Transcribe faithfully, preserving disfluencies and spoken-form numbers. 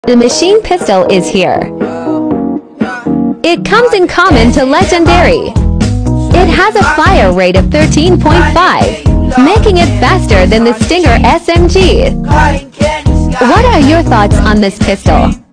The machine pistol is here. It comes in common to legendary. It has a fire rate of thirteen point five, making it faster than the Stinger S M G. What are your thoughts on this pistol?